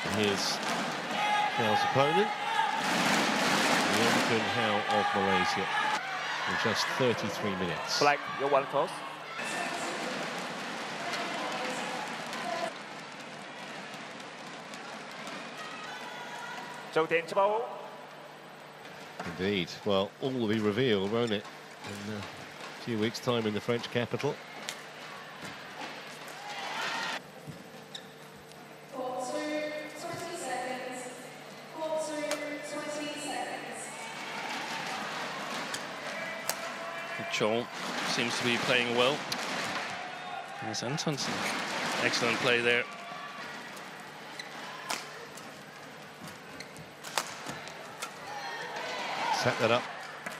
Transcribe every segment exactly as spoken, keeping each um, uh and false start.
Here's Zhou's opponent, Leong Kun-hao of Malaysia, in just thirty-three minutes. Black, your one toss. Zhou Tianqiao. Indeed. Well, all will be revealed, won't it, in a few weeks' time in the French capital. Chou seems to be playing well. There's Antonsen. Excellent play there. Set that up.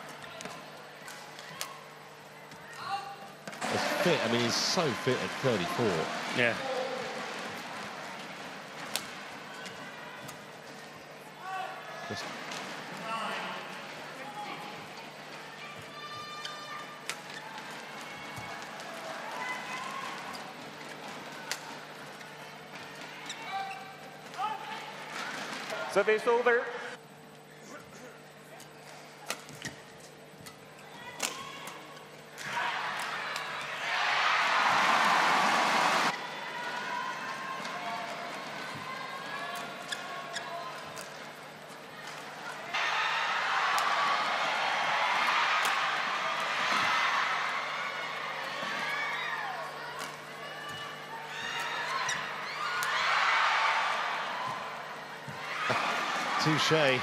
He's fit. I mean, he's so fit at thirty-four. Yeah. Just Service over. touche.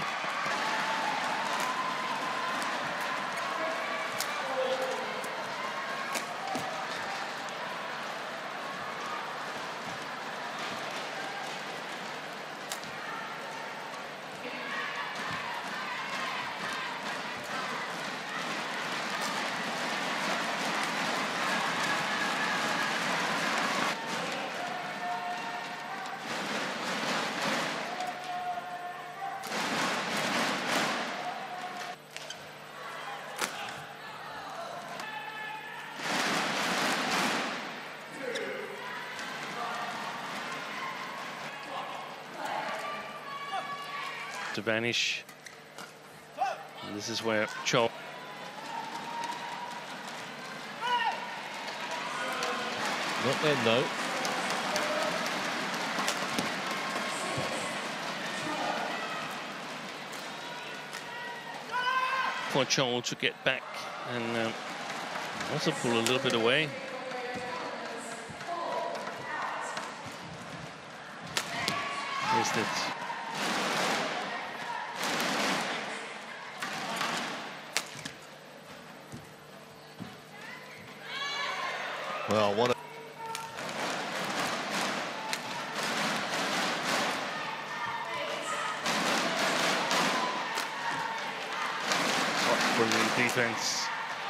To vanish. And this is where Chou. Not then, though. For Chou to get back and um, also pull a little bit away. Missed it. Well, what a... Brilliant defense.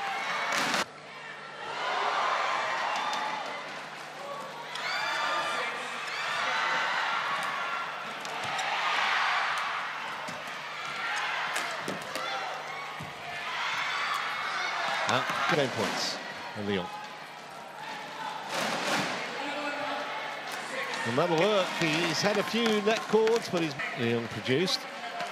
Ah, good end points. And Leong. And that'll work. He's had a few net chords, but he's Leong produced.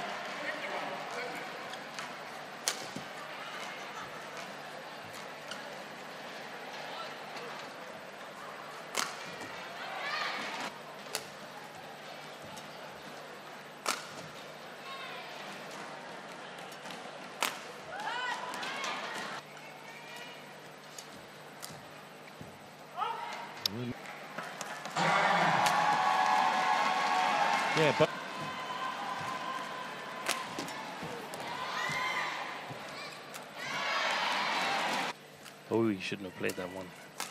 Yeah, but Oh, you shouldn't have played that one.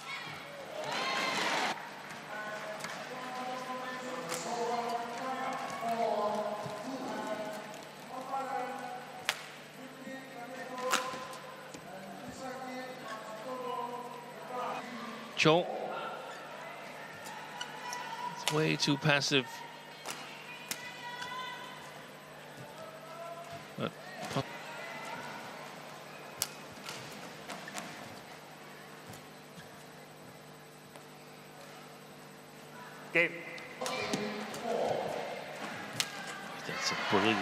Chou. It's way too passive. But Game. That's a brilliant.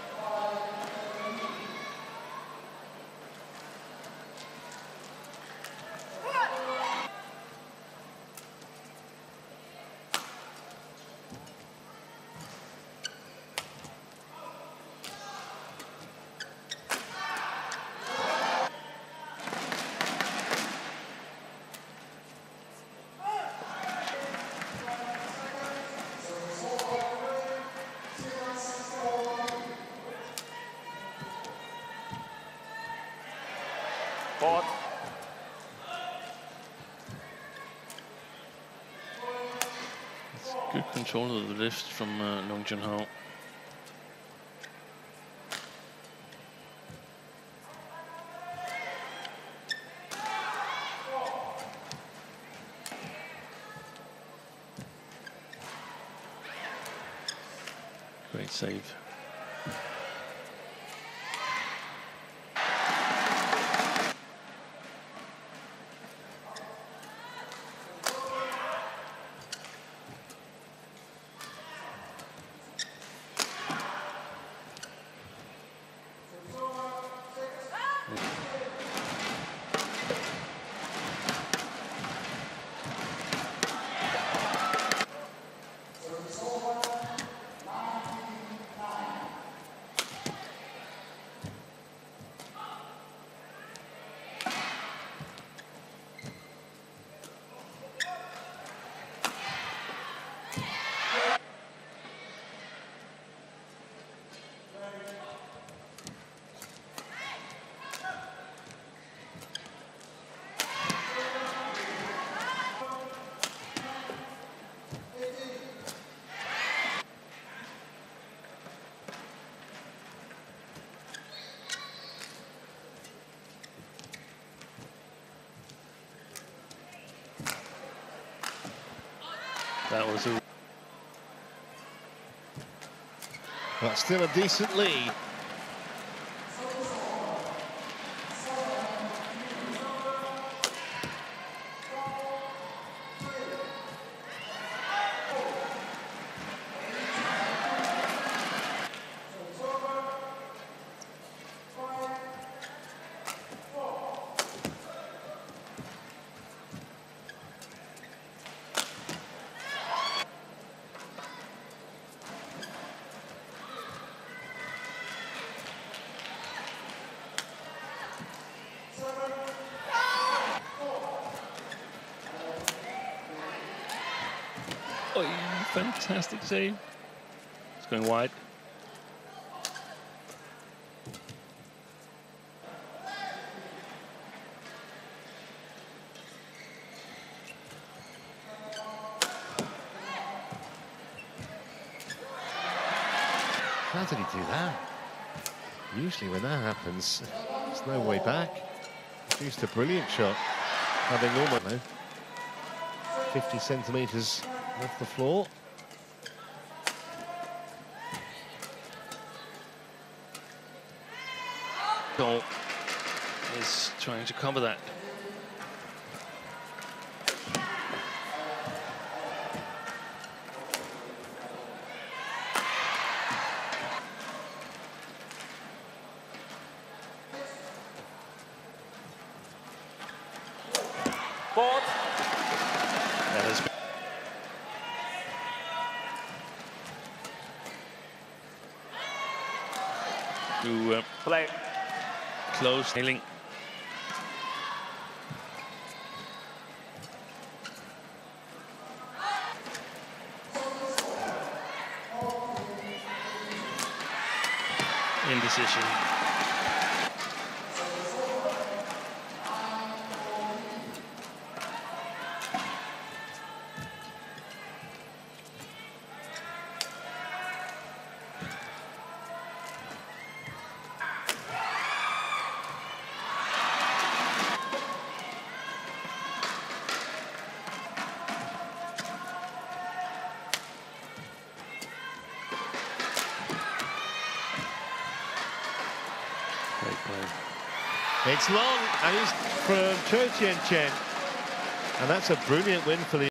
Court. It's good control of the lift from uh, Long Junho. Great save. That was a But still a decent lead. oh, fantastic save. It's going wide. How did he do that? Usually when that happens, there's no way back. Produced a brilliant shot, having almost no, fifty centimetres off the floor. Goal is trying to cover that. Court. That has been to uh, Play. close nailing. Indecision. Great play. It's long, and he's from Cho Tien Chen. And that's a brilliant win for the